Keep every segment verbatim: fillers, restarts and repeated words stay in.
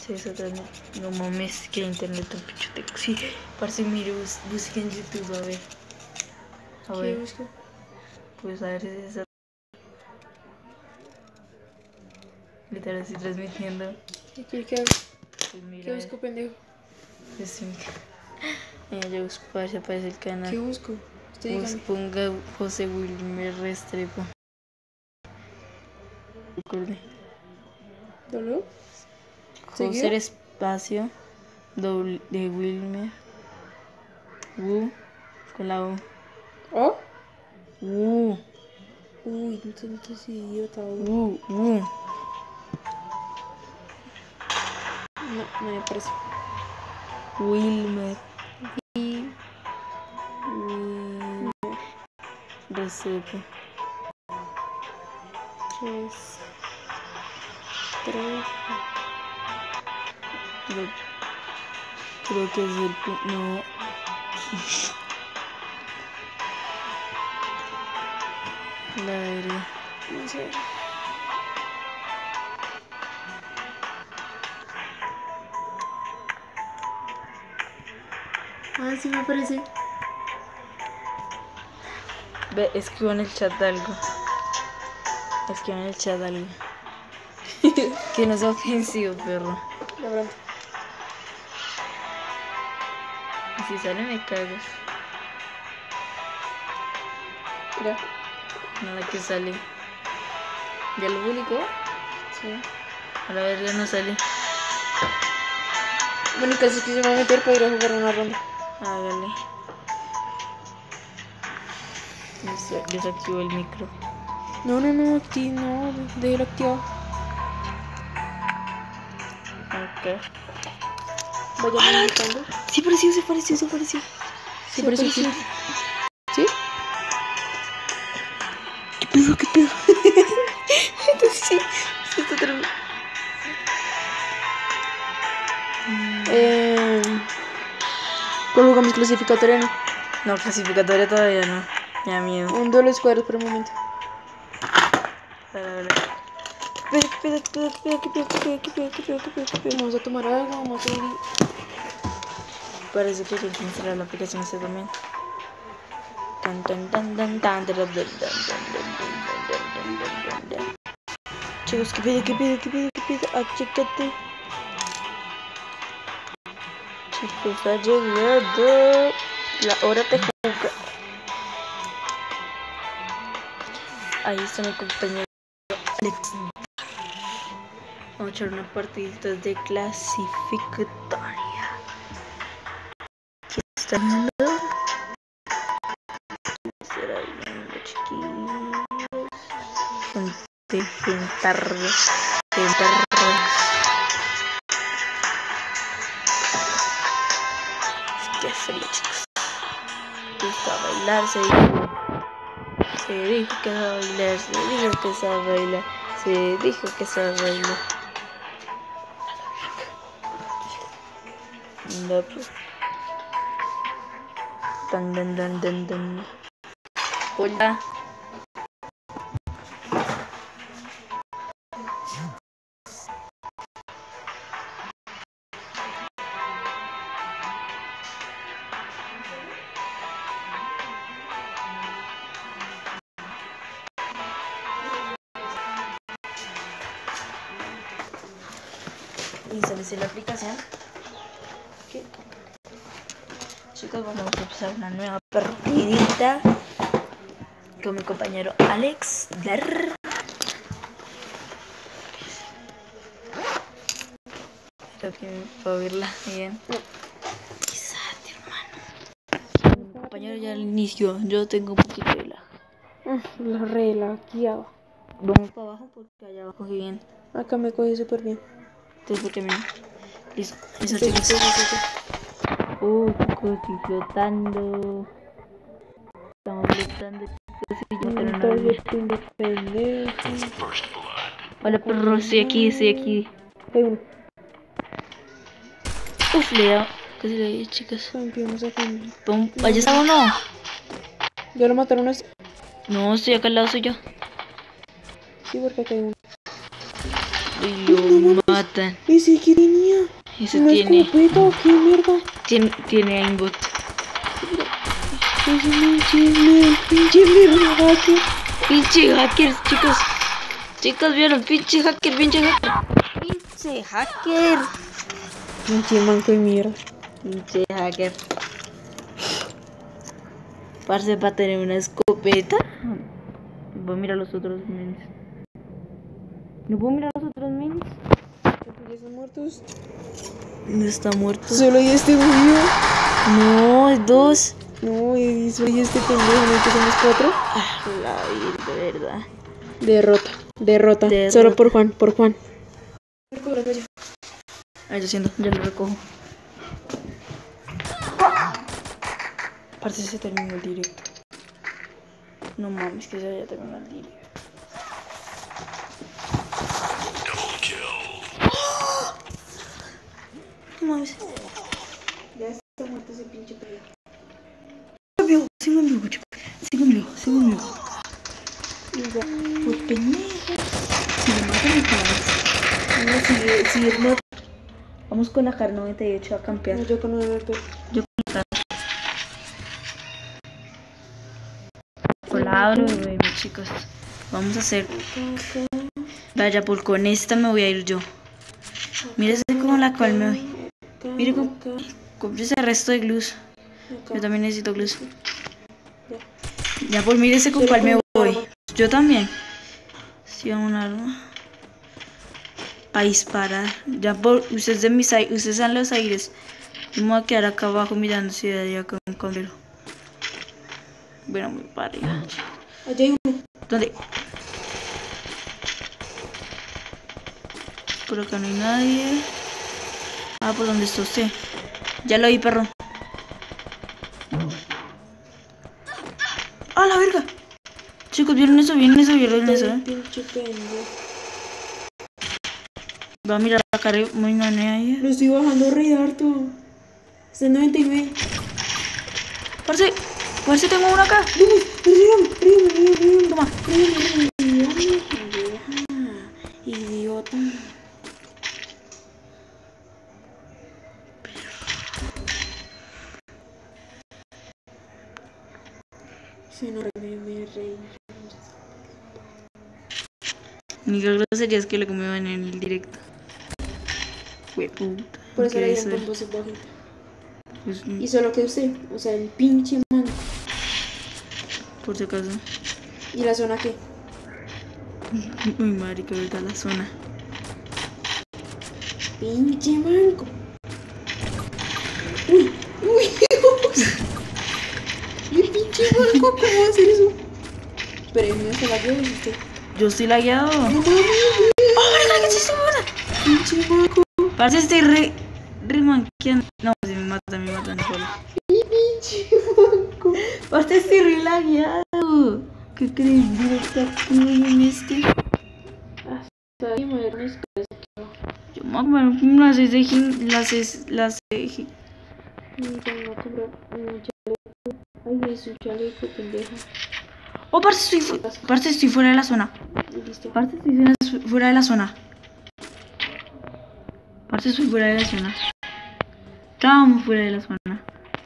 Sí, eso también. No mames, que internet tan pichote. Sí, parce, mire, bus busque en YouTube, a ver. A ¿Qué ver. busco? Pues a ver si es esa. Literal, estoy transmitiendo. ¿Qué quiere que haga? Pues mira, ¿Qué busco, pendejo? pues mira. Mira, yo busco para si aparece el canal. ¿Qué busco? Usted dígame. Ponga José Wilmer Restrepo. Recuerde. ¿Dolo? José espacio doble de Wilmer. U con la U. ¿Oh? U. Uy, no te metas idiota, U. U. No, no me parece. Wilmer. Y... Wilmer Restrepo. Tres... Tres... Creo, creo que es el pu- no. La verga. No sé. Ah, sí me parece. Ve, escribo en el chat algo. Escribo en el chat algo. Que no es ofensivo, perro. De pronto. Y si sale me cagas. Mira. Nada que sale. ¿Ya lo publicó? Sí. A la verga no sale. Bueno, el caso es que se me va a meter para ir a jugar una ronda. Hágale. Des- Desactivo el micro. No, no, no, acti no, déjelo activado. Ok. Vaya invitando. Sí apareció, sí apareció, sí apareció. Sí, apareció aquí. ¿Sí? ¿Qué pedo, qué pedo? Entonces sí, sí está terminando. Eh, ¿Cuál jugamos clasificatoria? No. No, clasificatoria todavía no. Me da miedo. Un duelo de escuadras por el momento. A la verga. ¿Qué pedo, qué pedo, qué pedo, qué pedo, qué pedo, qué pedo, qué pedo, qué pedo, qué pedo? Vamos a tomar algo, vamos a subir. Parece que hay que instalar la aplicación esta también. Tan tan tan tan tan tan tan tan tan tan tan tan. Chicos, ¿qué pedo, qué pedo, qué pedo, qué pedo? Ah, chécate. Chicos, ha llegado la hora de jugar. Ahí está mi compañero Alex. Vamos a echar una partidita de clasificatoria. ¿Qué está viendo? ¿Qué será viendo, chiquillos? Gente, gentardo, gentardo. Qué frío, chicos. Gusta bailar, se dijo. Se dijo que se va a bailar, se dijo que se va a bailar, se dijo que se va a bailar. No, pues. Dan, dan, dan, dan, dan. Hola. Instalé la aplicación. ¿Qué? Chicos, vamos a empezar una nueva partidita con mi compañero Alex. Dar. Creo que puedo verla bien. Quizás, hermano. Mi compañero ya al inicio. Yo tengo un poquito de lag. La regla, aquí abajo. Vamos para abajo porque allá abajo coge bien. Acá me coge súper bien. Entonces, ¿por qué me? Listo. Listo, chicos. Uh, chicos, estoy flotando. Estamos flotando, chicos. Y yo tengo una Entonces, pingo pendejo. Hola, perro. Estoy aquí, estoy aquí. Hay uno. Uf, le da. ¿Qué se le dio, chicos? Campeón, sacando. Pum. ¿Allá está uno? ¿Ya lo mataron a este? No, estoy acá al lado suyo. Sí, porque acá hay uno. y lo matan. ¿Ese qué tenía? Ese ¿Una tiene, escopeta o qué mierda? tiene, tiene aimbot. Es un pinche, pinche mierda hacker. Pinche hackers, chicos. Chicos, vieron, pinche hacker, pinche hacker. Pinche hacker. Pinche manco de mierda. Pinche hacker. Parce, para tener una escopeta. Voy a mirar los otros mens. ¿No puedo mirar los otros mens? ¿Ya están muertos? No está muerto. Solo hay este video. No, es dos. No, y solo hay este pendejo, ¿no? Que somos cuatro. Ah, la vida, de verdad. Derrota, derrota. Derrota. Solo por Juan, por Juan. Ahí lo siento, ya lo recojo. Parce, se terminó el directo. No mames, que se haya terminado el directo. No mames. Ya está muerto ese pinche pelea. Sigo en vivo, chicos. Sigo en vivo, sigo en vivo. Pues pendejo. Si le matan el canal. No, sigue, sigue, no. Vamos con la K A R noventa y ocho a campear. No, yo con nueve P. Yo con la K A R. Hola, bebé, chicos. Vamos a hacer. Vaya, por con esta me voy a ir yo. Mírese como la cual me voy. Mire cómo. Compré ese resto de glus. Yo también necesito glus. Ya, pues mírese con cuál me voy. Yo también. Si a un arma. Para disparar. Ya por. Ustedes de mis aires. Ustedes están los aires. Yo me voy a quedar acá abajo mirando si de allá con un comprero. Bueno, muy para arriba. Allá hay uno. ¿Dónde? Por acá no hay nadie. Ah, ¿por dónde está usted? Ya lo vi, perro. ¡Ah, la verga! Chicos, ¿vieron eso? ¿Vieron eso? ¿Vieron eso? ¿Eh? Pinche pendejo. Va a mirar la cara muy manea ahí. Lo estoy bajando re harto. Está en noventa y nueve. Parce, parce, tengo uno acá. Río, río, río, río. Toma. Río, río, río. Idiota. Si no me, me reí. Ni qué grosería es que le comieron en el directo. Fue puta. Por eso ¿Qué le hizo dieron él? con voz bajita. Pues, Y solo que usted, o sea, el pinche man. por si acaso. ¿Y la zona qué? Uy, marica, verdad, la zona. Pinche manco. Uy, uy, Dios. El pinche manco, ¿cómo va a hacer eso? Pero el mío se la lleva, usted. Yo estoy lagueado. No mames, ¡Oh, marica, qué chiste, pinche manco. parce, estoy re. re manqueando. No, si me mata, me matan solo. Y pinche manco. Parce, estoy re lagueado. ¿Qué crees? Directo aquí en este. Hasta ahí me duermes. Yo me acuerdo las seis de gim. Las seis. Las seis. Me voy a comprar un chaleco. Ay, es un chaleco, pendeja. Oh, parce, estoy, fu parce, estoy fuera de la zona. Listo. Parce, estoy fuera- fuera de la zona. Parce, estoy fuera de la zona. Estamos fuera de la zona.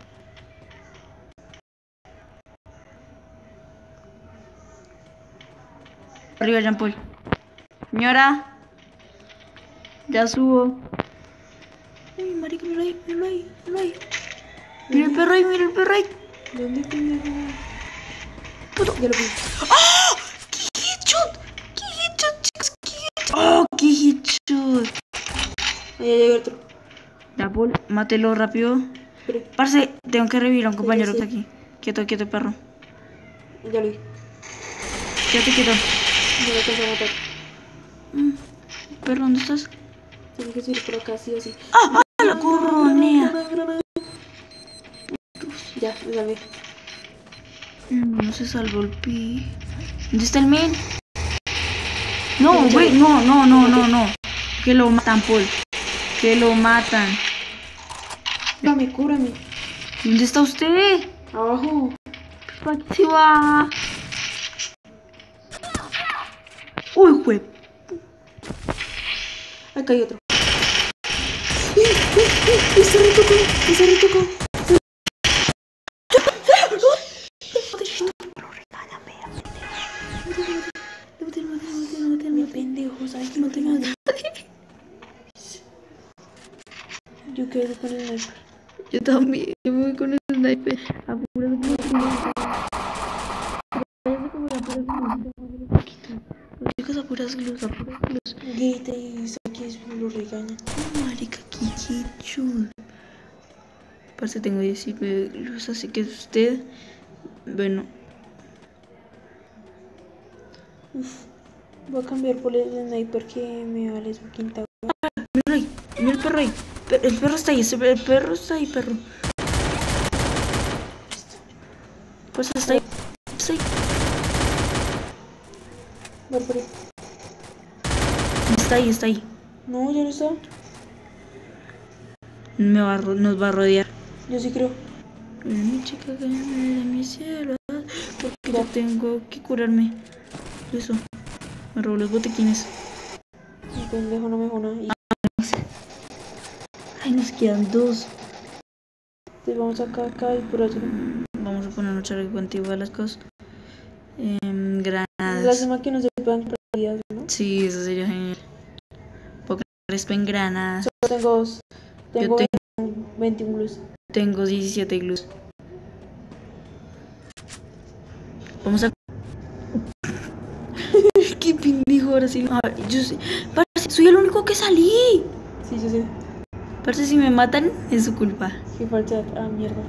Arriba, Jean Paul. Señora. Ya subo. Uy, marica, mira ahí, mira ahí, mira ahí. Mira el perro ahí, mira el perro ahí. ¿Dónde pendejo? Puto. Ya lo vi. ¡Oh! ¡Qué hitshot! ¡Qué hitshot, chicos! ¡Qué hitshot! ¡Oh, qué hitshot! Ahí hay otro. Ya, Paul, mátelo rápido. Espere, Parce, tengo que revivir a un Sí, compañero sí. que está aquí. Quieto, quieto, perro. ya lo vi. Quieto, quieto. No lo alcanzo a matar. Mm, perro, ¿dónde estás? Tengo que subir por acá, sí o sí. ¡Ah! ¡Ah! ¡La coronea! Ya, me salvé. Mm, No se salvó el pi. ¿Dónde está el men? No, güey, no, no, no, no, no. Que lo matan, Paul. Que lo matan. Cúrame, cúrame. ¿Dónde está usted? Abajo. ¿Para qué se va? Uy, güey. Acá hay otro. ¡Eh, eh, eh! ¡Está retocado! ¡Está retocado! Mi pendejo, ¿sabes que no tengo nada? Yo quedo con el sniper. Yo también, yo me voy con el sniper. Apuras chicos, apuras glus, apuras glus. Gate y saque lo regaña. Oh, marica, qué chulo. Parce, tengo diecinueve glus, así que usted, bueno. Uf, voy a cambiar por el sniper que me vale su quinta. Mira ahí, mira el perro ahí. El perro está ahí, el perro está ahí, perro. Pues está ahí, está ahí. Voy por ahí. Está ahí, está ahí. No, ya no está. Me va a, nos va a rodear. Yo sí creo. Mi chica que me da mi cielo. Porque Ya. yo tengo que curarme. Eso. Me robó los botiquines. Mi pendejo no me dejó nada. Y Ay, nos quedan dos. te vamos acá, acá y por allá. Vamos a poner un chaleco antiguo a las cosas. Eh, granadas. Lástima que no se puedan perder, ¿no? Sí, eso sería genial. Porque respen granadas. Solo tengo dos. Tengo Yo tengo, veintiún blues. tengo diecisiete glus. Vamos a. Qué pendejo, ahora sí. A ver, yo sé. Parce, soy el único que salí. Sí, yo sé. Parce, si me matan, es su culpa. Qué falta. Ah, mierda.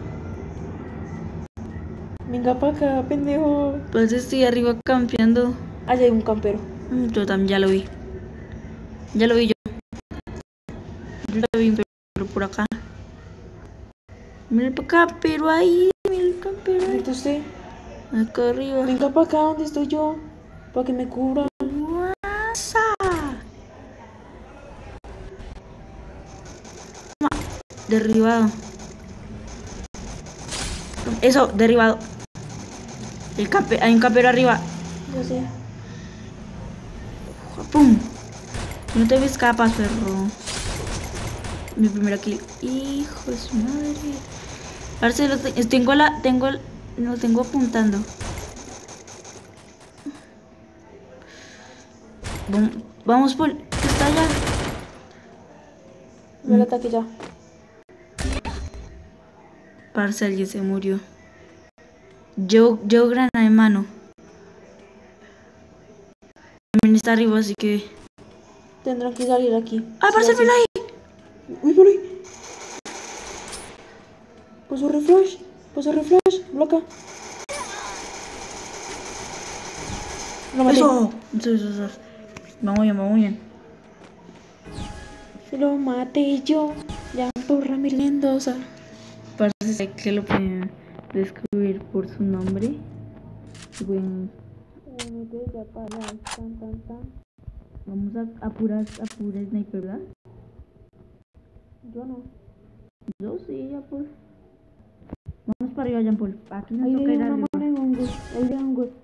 Venga pa' acá, pendejo. Parce, estoy arriba campeando. Allá hay un campero. Mm, Yo también ya lo vi. Ya lo vi yo. Yo lo vi, pero por acá. Mira el campero ahí. Mira el campero ahí. ¿Viste usted? Acá arriba. Venga pa' acá, donde estoy yo. Para que me cubra. Guasa. Derribado. Eso, derribado. El campe hay un campero arriba. Yo sé. ¡Pum! No te me escapas, perro. Mi primera kill. Hijo de su madre. Parce, lo te tengo la. Tengo el. Lo tengo apuntando. Vamos, vamos por. Está allá. Me lo ataque ya. Parce, alguien se murió. Yo, yo granada en mano. También está arriba, así que. Tendrán que salir aquí. ¡Ah, parce, mira ahí! Uy, por ahí. Puso refresh. Puso refresh. Bloca. Lo maté. Eso. Eso, eso, eso. Vamos bien, vamos bien. Lo maté yo. Ya por Ramírez Mendoza. Parece que lo pueden descubrir por su nombre. Bueno, Ya para tan, tan, tan. vamos a, a puras, a pura sniper, ¿verdad? Yo no. Yo sí, ya pues. Vamos para arriba, Jean Paul. Aquí nos Ahí toca hay ir una arriba. mano en hongos. Ahí hay hongos.